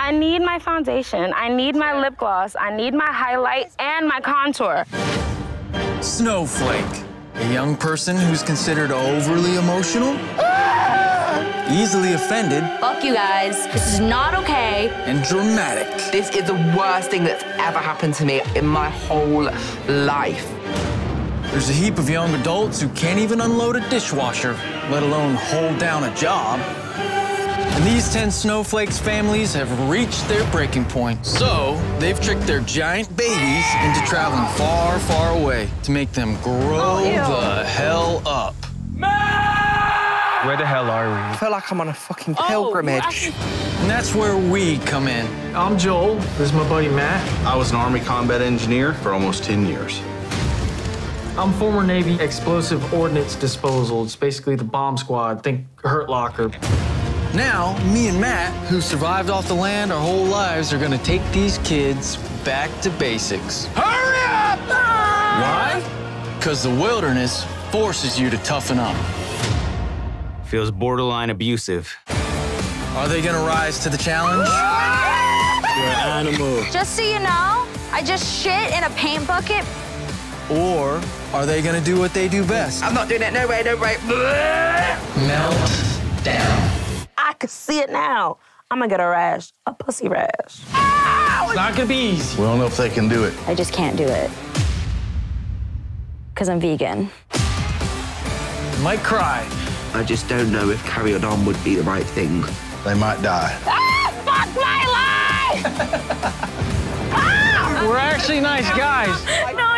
I need my foundation. I need my lip gloss. I need my highlight and my contour. Snowflake, a young person who's considered overly emotional, easily offended, Fuck you guys. This is not okay. and dramatic. This is the worst thing that's ever happened to me in my whole life. There's a heap of young adults who can't even unload a dishwasher, let alone hold down a job. And these 10 Snowflakes families have reached their breaking point. So they've tricked their giant babies into traveling far, far away to make them grow the hell up. Where the hell are we? I feel like I'm on a fucking pilgrimage. And that's where we come in. I'm Joel. This is my buddy Matt. I was an Army combat engineer for almost 10 years. I'm former Navy explosive ordnance disposal. It's basically the bomb squad. Think Hurt Locker. Now, me and Matt, who survived off the land our whole lives, are gonna take these kids back to basics. Hurry up! Why? Because the wilderness forces you to toughen up. Feels borderline abusive. Are they gonna rise to the challenge? You're an animal. Just so you know, I just shit in a paint bucket. Or are they gonna do what they do best? I'm not doing it. No way, no way. Melt down. I can see it now. I'm gonna get a rash, a pussy rash. It's not gonna be easy. We don't know if they can do it. I just can't do it. Because I'm vegan. Might cry. I just don't know if carrying on would be the right thing. They might die. Fuck my life! We're actually nice guys. No,